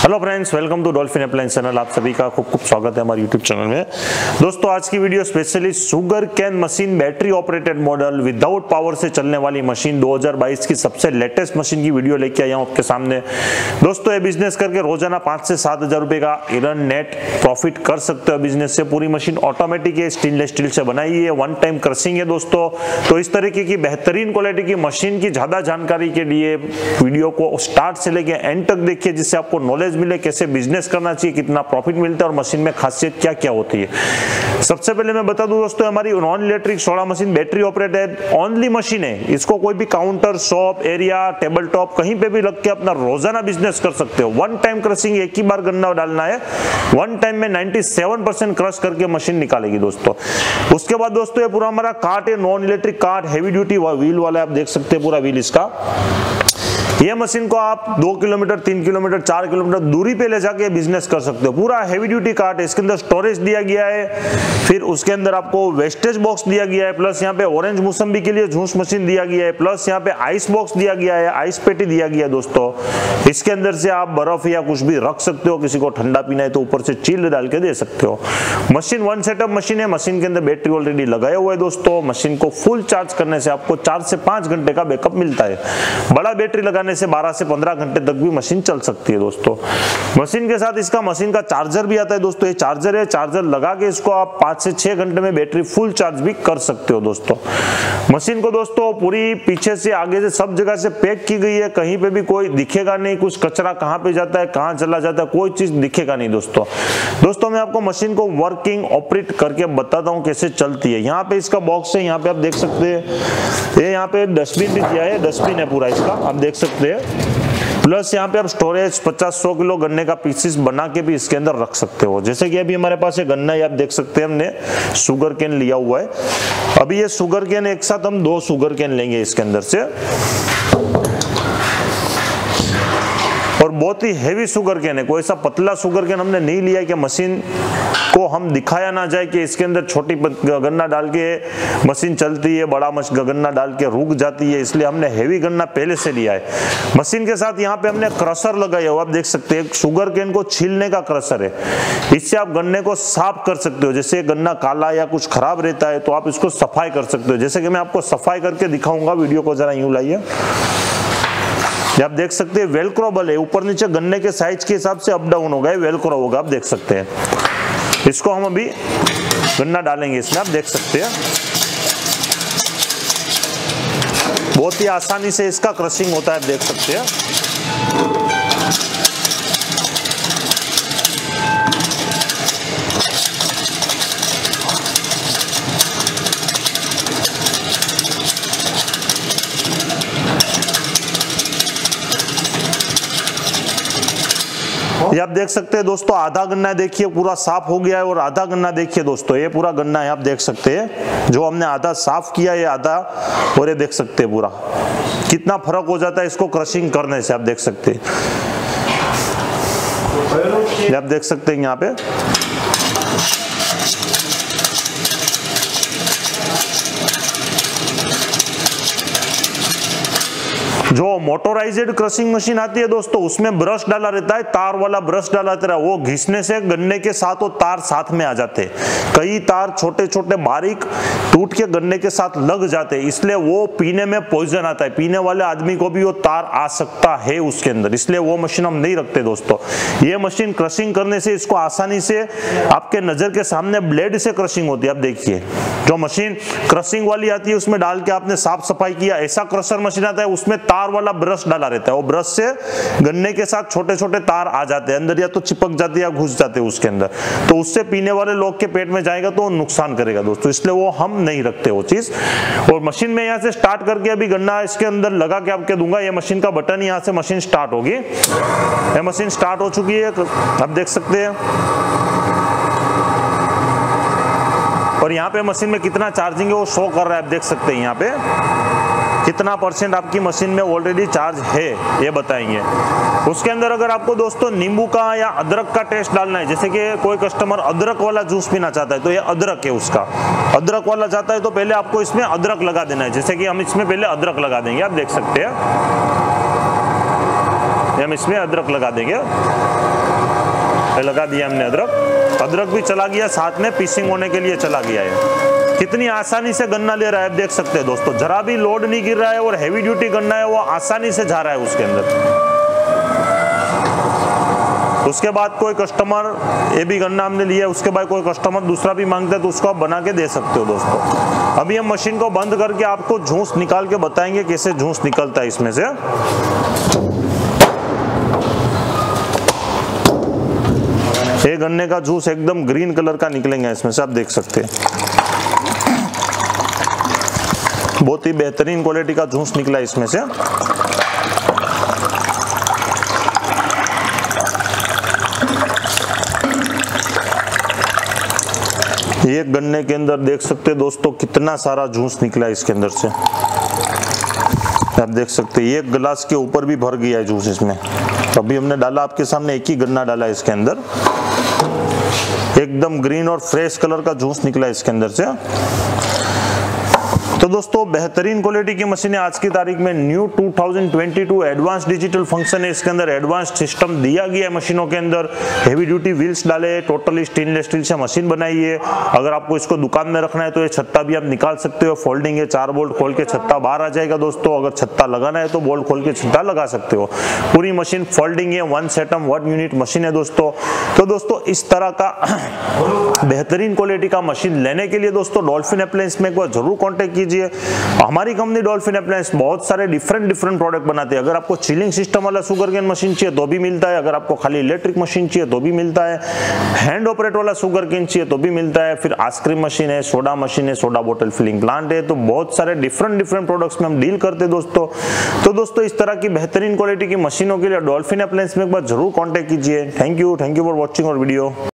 Hello friends, welcome to Dolphin appliance channel. आप सभी का खूब खूब स्वागत है हमारे यूट्यूब चैनल में। दोस्तों, आज की video specially sugarcane machine battery operated model without power से चलने वाली मशीन 2022 की सबसे लेटेस्ट मशीन की वीडियो लेके आया हूं आपके सामने। दोस्तों, ये बिजनेस करके रोजाना 5 से 7 हजार रुपए का इरन नेट प्रॉफिट कर सकते हो बिजनेस से। पूरी मशीन ऑटोमेटिक है, स्टेनलेस स्टील से बनाई है, वन टाइम क्रशिंग है दोस्तों। तो इस तरीके की बेहतरीन क्वालिटी की मशीन की ज्यादा जानकारी के लिए वीडियो को स्टार्ट से लेके एंड तक देखिए, जिससे आपको नॉलेज मिले कैसे बिजनेस करना चाहिए, कितना प्रॉफिट मिलता है और मशीन में खासियत क्या क्या होती है। सबसे पहले मैं बता दूं दोस्तों, हमारी non electric soda machine battery operated only machine है। इसको कोई भी counter, shop, area, table top कहीं पे भी लग के अपना रोजाना बिजनेस कर सकते हो। वन टाइम क्रशिंग, एक ही बार गन्ना डालना है, वन टाइम में 97% क्रश करके मशीन निकालेगी दोस्तों। उसके बाद दोस्तों, ये पूरा हमारा कार्ट है, non electric cart, heavy duty wheel वाला, आप देख सकते हैं पूरा व्हील इसका। ये मशीन को आप 2 किलोमीटर, 3 किलोमीटर, 4 किलोमीटर दूरी पे ले जाके बिजनेस कर सकते हो। पूरा हैवी ड्यूटी कार्ट है, इसके अंदर स्टोरेज दिया गया है, फिर उसके अंदर आपको वेस्टेज बॉक्स दिया गया है, प्लस यहाँ पे ऑरेंज मौसम्बी के लिए जूस मशीन दिया गया है, प्लस यहाँ पे आइस बॉक्स दिया गया है, आइस पेटी दिया गया है दोस्तों। इसके अंदर से आप बर्फ या कुछ भी रख सकते हो, किसी को ठंडा पीना है तो ऊपर से चिल्ड डाल के दे सकते हो। मशीन वन सेटअप मशीन है, मशीन के अंदर बैटरी ऑलरेडी लगाया हुआ है दोस्तों। मशीन को फुल चार्ज करने से आपको 4 से 5 घंटे का बैकअप मिलता है। बड़ा बैटरी लगाने से 12 से 15 घंटे तक भी मशीन चल सकती है दोस्तों। मशीन के साथ इसका मशीन का चार्जर भी आता है दोस्तों। ये चार्जर है, चार्जर लगा के इसको आप 5 से 6 घंटे में बैटरी फुल चार्ज भी कर सकते हो दोस्तों। मशीन को दोस्तों पूरी पीछे से आगे से सब जगह से पैक की गई है, कहीं पे भी कोई दिखेगा नहीं, कुछ कचरा कहां पे जाता है, कहां चला जाता है, कोई चीज दिखेगा नहीं दोस्तों। मैं आपको मशीन को वर्किंग ऑपरेट करके बताता हूं कैसे चलती है। यहाँ पे इसका बॉक्स है, यहाँ पे आप देख सकते हैं। ये यहाँ पे डस्टबिन भी दिया है, डस्टबिन है पूरा इसका, आप देख सकते हैं। प्लस यहाँ पे आप स्टोरेज 50-100 किलो गन्ने का पीसेस बना के भी इसके अंदर रख सकते हो। जैसे कि अभी हमारे पास ये गन्ना है, आप देख सकते हैं, हमने शुगर कैन लिया हुआ है। अभी ये शुगर कैन एक साथ हम 2 शुगर कैन लेंगे इसके अंदर से, और बहुत ही हेवी शुगर कैन है। कोई ऐसा पतला शुगर कैन हमने नहीं लिया है कि मशीन को हम दिखाया ना जाए कि इसके अंदर छोटी गन्ना डाल के मशीन चलती है, बड़ा गन्ना डाल के रुक जाती है, इसलिए हमने हेवी गन्ना पहले से लिया है। मशीन के साथ यहाँ पे हमने क्रशर लगाया हुआ, आप देख सकते हैं, शुगर कैन को छीलने का क्रशर है। इससे आप गन्ने को साफ कर सकते हो। जैसे गन्ना काला या कुछ खराब रहता है तो आप इसको सफाई कर सकते हो। जैसे कि मैं आपको सफाई करके दिखाऊंगा, वीडियो को जरा यूं लाइए। आप देख सकते हैं वेलक्रोबल है, ऊपर नीचे गन्ने के साइज के हिसाब से अप डाउन होगा, वेलक्रो होगा, आप देख सकते हैं। इसको हम अभी गन्ना डालेंगे इसमें, आप देख सकते हैं। बहुत ही आसानी से इसका क्रशिंग होता है, आप देख सकते हैं। ये आप देख सकते हैं दोस्तों, आधा गन्ना देखिए पूरा साफ हो गया है, और आधा गन्ना देखिए दोस्तों, ये पूरा गन्ना है, आप देख सकते हैं। जो हमने आधा साफ किया है, आधा, और ये देख सकते हैं पूरा कितना फर्क हो जाता है इसको क्रशिंग करने से, आप देख सकते हैं। आप देख सकते हैं यहाँ पे जो मोटोराइज्ड क्रशिंग मशीन आती है दोस्तों, उसमें ब्रश डाला रहता है, तार वाला ब्रश डाला रहता है। वो घिसने से गन्ने के साथ वो तार साथ में आ जाते हैं। कई तार छोटे छोटे बारीक टूट के गन्ने के साथ लग जाते हैं, इसलिए वो पीने में पॉइजन आता है। पीने वाले आदमी को भी वो तार आ सकता है उसके अंदर, इसलिए वो मशीन हम नहीं रखते दोस्तों। ये मशीन क्रशिंग करने से इसको आसानी से आपके नजर के सामने ब्लेड से क्रशिंग होती है। आप देखिए, जो मशीन क्रशिंग वाली आती है उसमें डाल के आपने साफ सफाई किया, ऐसा क्रशर मशीन आता है उसमें तार वाला ब्रश डाला रहता है। वो ब्रश से गन्ने के साथ छोटे छोटे तार आ जाते हैं अंदर, या तो चिपक जाते हैं या घुस जाते हैं उसके अंदर, तो उससे पीने वाले लोग के पेट में जाएगा तो नुकसान करेगा दोस्तों, इसलिए वो हम नहीं रखते वो चीज। और मशीन में यहाँ से स्टार्ट करके अभी गन्ना इसके अंदर लगा के आपके दूंगा। ये मशीन का बटन, यहाँ से मशीन स्टार्ट होगी। ये मशीन स्टार्ट हो चुकी है, आप देख सकते हैं। और यहाँ पे मशीन में कितना चार्जिंग है वो शो कर रहा है, आप देख सकते हैं। यहाँ पे कितना % आपकी मशीन में ऑलरेडी चार्ज है ये बताएंगे। उसके अंदर अगर आपको दोस्तों नींबू का या अदरक का टेस्ट डालना है, जैसे कि कोई कस्टमर अदरक वाला जूस पीना चाहता है, तो ये अदरक है उसका, अदरक वाला चाहता है तो पहले आपको इसमें अदरक लगा देना है। जैसे कि हम इसमें पहले अदरक लगा देंगे, आप देख सकते हैं। हम इसमें अदरक लगा देंगे। लगा दिया हमने अदरक भी चला गया, साथ में पीसिंग होने के लिए चला गया है। कितनी आसानी से गन्ना ले रहा है, आप देख सकते हैं दोस्तों, जरा भी लोड नहीं गिर रहा है और हैवी ड्यूटी गन्ना है वो आसानी से जा रहा है उसके अंदर। उसके बाद कोई कस्टमर, ये भी गन्ना हमने लिया, उसके बाद कोई कस्टमर दूसरा भी मांगता है तो उसको आप बना के दे सकते हो दोस्तों। अभी हम मशीन को बंद करके आपको जूस निकाल के बताएंगे कैसे जूस निकलता है इसमें से। ये गन्ने का जूस एकदम ग्रीन कलर का निकलेगा इसमें से, आप देख सकते हैं। बहुत ही बेहतरीन क्वालिटी का जूस निकला इसमें से। ये गन्ने के अंदर देख सकते हैं दोस्तों कितना सारा जूस निकला इसके अंदर से, आप देख सकते हैं। एक गिलास के ऊपर भी भर गया है जूस इसमें। अभी हमने डाला आपके सामने, एक ही गन्ना डाला है इसके अंदर। एकदम ग्रीन और फ्रेश कलर का जूस निकला इसके अंदर से। तो दोस्तों बेहतरीन क्वालिटी की मशीनें आज की तारीख में न्यू 2022 एडवांस डिजिटल फंक्शन है इसके अंदर, एडवांस सिस्टम दिया गया है मशीनों के अंदर। हेवी ड्यूटी व्हील्स डाले, टोटली स्टेनलेस स्टील से मशीन बनाई है। अगर आपको इसको दुकान में रखना है तो ये छत्ता भी आप निकाल सकते हो, फोल्डिंग है, 4 बोल्ट खोल के छत्ता बाहर आ जाएगा दोस्तों। अगर छत्ता लगाना है तो बोल्ट खोल के छत्ता लगा सकते हो। पूरी मशीन फोल्डिंग है, 1 सेटम 1 यूनिट मशीन है दोस्तों। तो दोस्तों इस तरह का बेहतरीन क्वालिटी का मशीन लेने के लिए दोस्तों डॉल्फिन अप्लायंस में एक बार जरूर कॉन्टेक्ट कीजिए। हमारी कंपनी डॉल्फिन अप्लायंस बहुत सारे डिफरेंट प्रोडक्ट बनाते हैं। अगर आपको चिलिंग सिस्टम वाला शुगर केन मशीन चाहिए तो भी मिलता है, अगर आपको खाली इलेक्ट्रिक मशीन चाहिए तो भी मिलता है, हैंड ऑपरेट वाला शुगर केन चाहिए तो भी मिलता है, फिर आइसक्रीम मशीन है, सोडा मशीन है, सोडा बोतल फिलिंग प्लांट है। तो बहुत सारे डिफरेंट प्रोडक्ट्स में हम डील करते हैं दोस्तों। तो दोस्तों इस तरह की बेहतरीन क्वालिटी की मशीनों के लिए डॉल्फिन अप्लायंस में एक बार जरूर कॉन्टेक्ट कीजिए। थैंक यू फॉर वॉचिंग और वीडियो।